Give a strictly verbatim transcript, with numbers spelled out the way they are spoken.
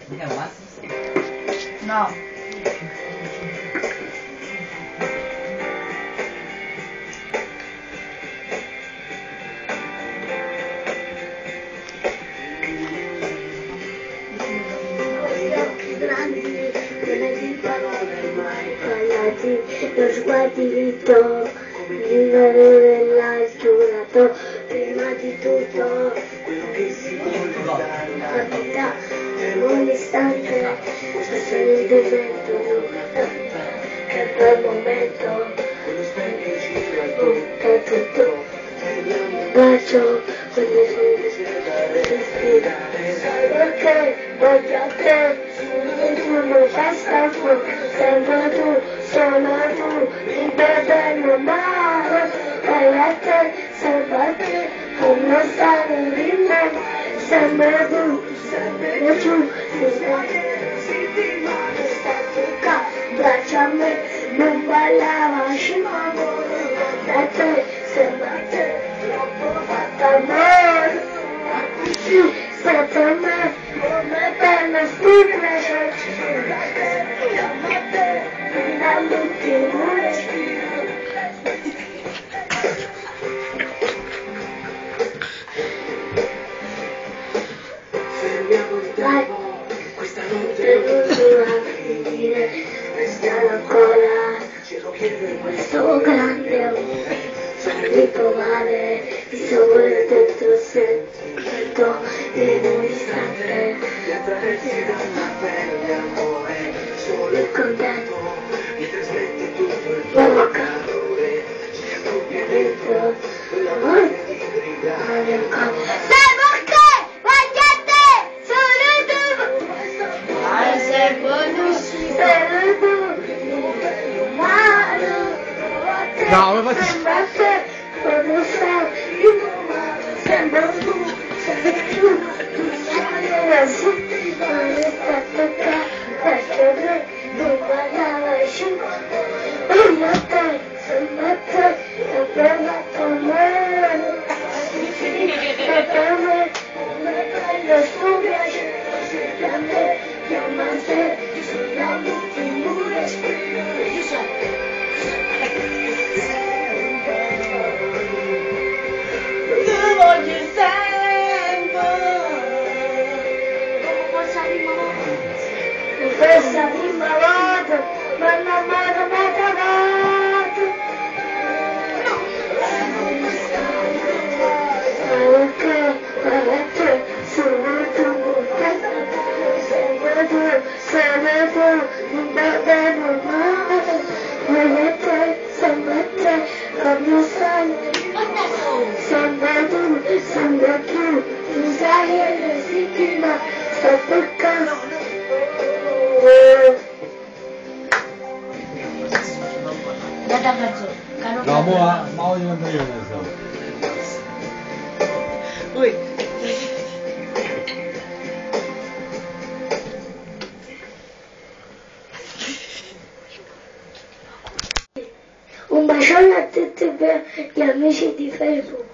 No. Lo sguardito, il vero dell'alturato, prima di tutto, quello che si vuole la vita, in un istante, questo è il defetto, che quel momento, tutto, tutto, un bacio, quando si respira, perché voglio a te, nessuno basta tu, sempre tu, solo tu, il bello mare, vai a te, sempre a te, come stare di me, sempre tu, sempre tu, se ti male, stai qua, braccia a me, non ballava, scima, da te, sempre a te, troppo fatta amore, più, state a me, come bella, stupida, chiama a te, all'ultimo respiro. Fermiamo il tempo, questa notte non finire, restiamo ancora, ce lo chiede questo grande amore, farmi provare il sapore del tuo sentimento in un istante, ti attraversi da una pelle amore, solo il contatto mi trasmette tutto il tuo calore, c'è dentro l'amore di brillare ancora. Sai perché? Guardate! Solo tu! Ma se conosci solo tu, mano, No, ma faccio... sembra te, come sei, io sembra tu, sembra tu, tu sei la settimana, stato qua, perché me, non guardava più, e a te, sembra te, e per la tua mano, e per me, come prendo sto piacere, per me, chiama te, sono l'ultimo respiro, io so. Questa prima volta, ma non mi ha mai trovato. Perché, perché, sono tu, sempre tu, sempre tu, non devo male. Voglio te, sempre te, come sai. Sempre tu, sempre tu, tu sai che si ma sto toccando. Dada 가져. No, mo, ma io non io ne so. Ui. Un bacione a tutti gli amici di Facebook.